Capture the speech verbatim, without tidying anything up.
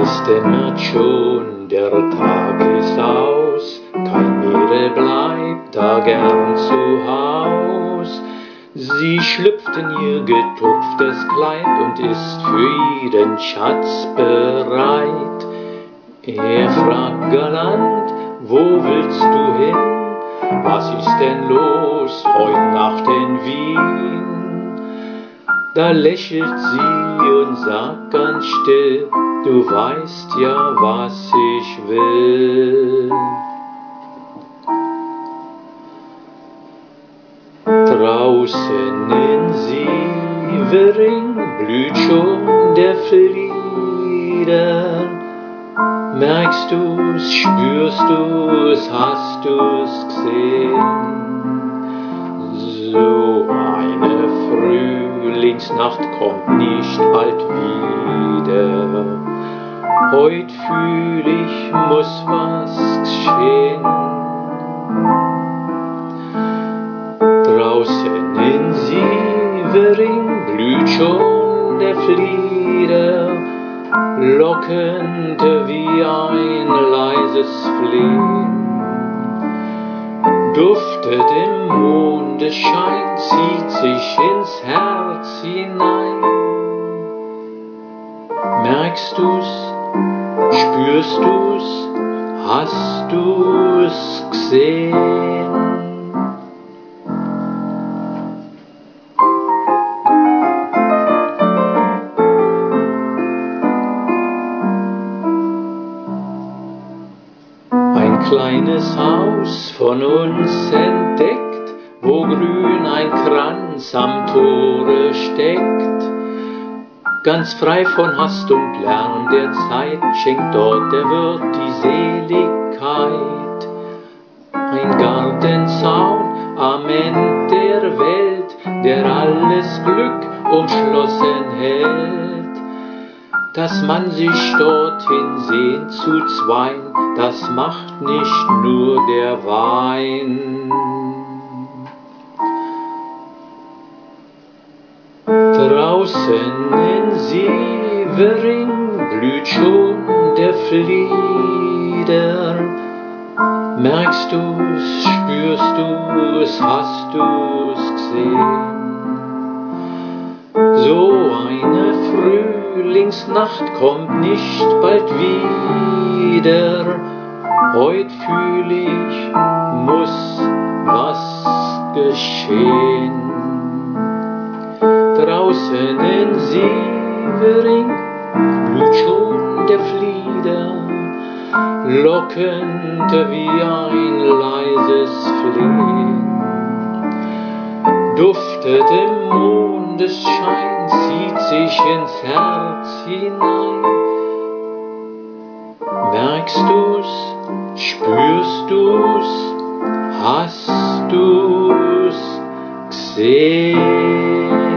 Es dämmert schon, der Tag ist aus, kein Mädel bleibt da gern zu Haus. Sie schlüpft in ihr getupftes Kleid und ist für jeden Schatz bereit. Er fragt galant, wo willst du hin? Was ist denn los heut Nacht in Wien? Da lächelt sie und sagt ganz still, du weißt ja, was ich will. Draußen in Sievering blüht schon der Flieder. Merkst du's, spürst du's, hast du's gesehen? So eine Frühlingsnacht kommt nicht bald wieder. Heut fühl ich, muss was geschehen. Draußen in Sievering blüht schon der Flieder, lockend wie ein leises Flehen. Duftet im Mondenschein, zieht sich ins Herz hinein. Merkst du's, spürst du's, hast du's gesehen? Ein kleines Haus von uns entdeckt, wo grün ein Kranz am Tore steckt. Ganz frei von Hast und Lärm der Zeit schenkt dort der Wirt die Seligkeit. Ein Gartenzaun am End der Welt, der alles Glück umschlossen hält. Dass man sich dorthin sehnt zu zweien, das macht nicht nur der Wein. Draußen in Sievering blüht schon der Flieder. Merkst du's, spürst du's, hast du's gesehen? So eine Frühlingsnacht kommt nicht bald wieder. Heut fühl ich, muss was geschehen. Draußen in Sievering blüht schon der Flieder, lockend wie ein leises Flehen. Duftet im Mondesschein, zieht sich ins Herz hinein. Merkst du's, spürst du's, hast du's gesehen?